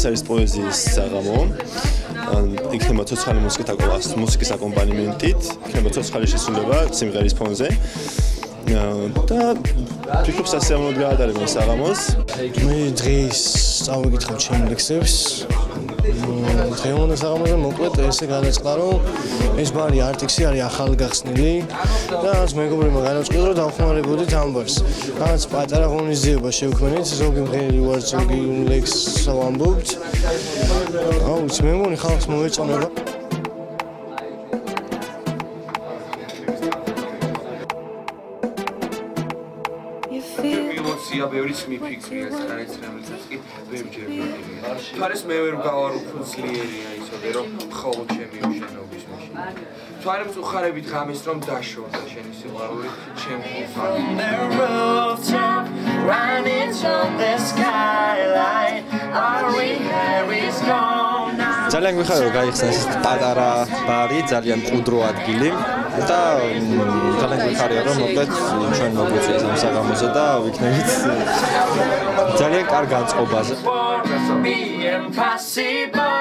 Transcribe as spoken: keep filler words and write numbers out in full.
არის პოეზიის საღამო. იქნება ცოცხალი მუსიკის აკომპანიმენტით, იქნება ცოცხალი შესრულება სიმღერის ფონზე. და ფიქრობ სასიამოვნოდ გაატარებენ საღამოს. მე დღეს წავიკითხავ ჩემ ლექსებს. დღევანდელ საღამოზე მოკლედ ესე გადაწყდა, რომ ეს ბარი არტიქსი არის ახალგახსნილი და რაც მეგობრებმა განაწყდა, რომ დავხმარებოდით ამ ბარს. რაც პატარა ღონისძიება შევქმნით, ზოგი მღერი ვარ, ზოგი ლექსს ვამბობთ. აუ, მე მგონი ხალხს მოეწონება. ბევრიც მიფიქრია ხარეს რომელსაც კი ვერჯერ მივიღია. თარეს მე ვერ გავარ უფრო ძლიერია ისე რომ მხოლოდ ჩემი უშენობის მაშინ. თვარემ უხარებით ღამეს რომ დაშორდა შენი სიყვარული ჩემ ძალიან გვიხარდა რომ გაიხსნა ეს პატარა ბარი, ძალიან მყუდრო ადგილი და ძალიან გვიხარია რომ მოკლედ ჩვენ მოგვიწვიეს ამ საღამოზე და ვიქნებით ძალიან კარგ განწყობაზე.